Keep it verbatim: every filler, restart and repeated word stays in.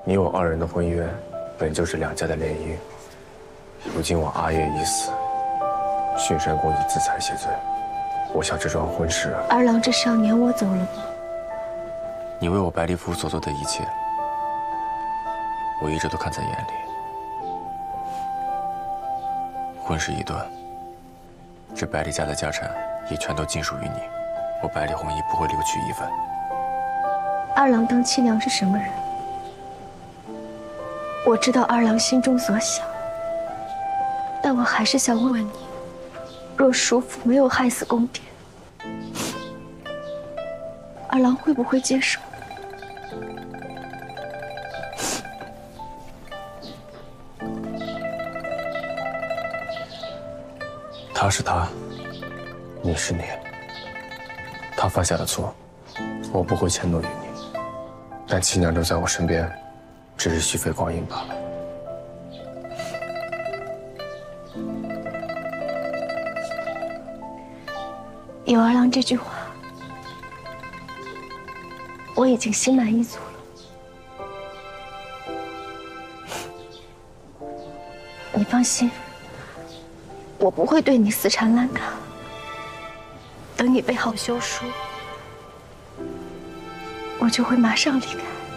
你我二人的婚约，本就是两家的联姻。如今我阿叶已死，巽山公以自裁谢罪。我想这桩婚事， 二郎这是要撵我走了吗？ 你为我白丽府所做的一切，我一直都看在眼里。婚事一断，这百里家的家产也全都尽属于你，我百里弘毅不会留取一分。 二郎当亲娘是什么人？我知道二郎心中所想，但我还是想问问你：若叔父没有害死宫典，二郎会不会接受？ 他是他，你是你。他犯下的错，我不会迁怒于你。但亲娘留在我身边，只是虚费光阴罢了。 有二郎这句话，我已经心满意足了。你放心，我不会对你死缠烂打。等你备好休书，我就会马上离开。